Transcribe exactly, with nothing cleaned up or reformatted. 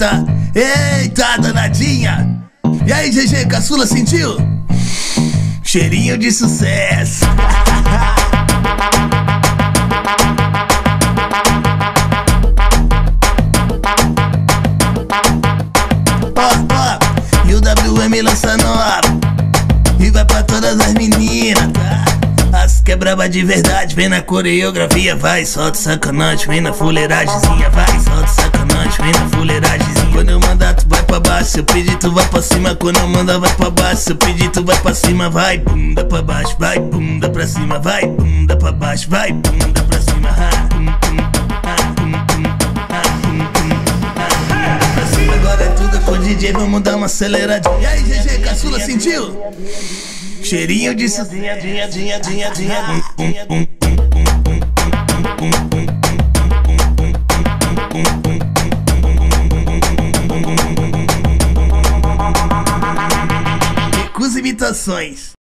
Eita, eita, danadinha. E aí, G G, caçula, sentiu? Cheirinho de sucesso. Ó, ó, e o W M lança nova e vai pra todas as meninas, tá? As que é braba de verdade, vem na coreografia, vai, solta sacanagem, vem na fuleiragemzinha, vai, solta sacanagem, vem na fuleiragemzinha. Quando eu mandar tu vai pra baixo, se eu pedir tu vai pra cima. Quando eu mandar vai pra baixo, se eu pedir tu vai pra cima. Vai, bunda pra baixo, vai, bunda pra cima. Vai, bunda pra baixo, vai, bunda pra cima. Ha, bum, bum, ha, bum, bum, ha, bum, bum, ha, bum, pra cima. Agora é tudo com o D J, vamos dar uma aceleradinha. E aí, G G, caçula, sentiu? Cheirinho de sucinha, dinha, dinha, dinha, dinha. Recusa imitações.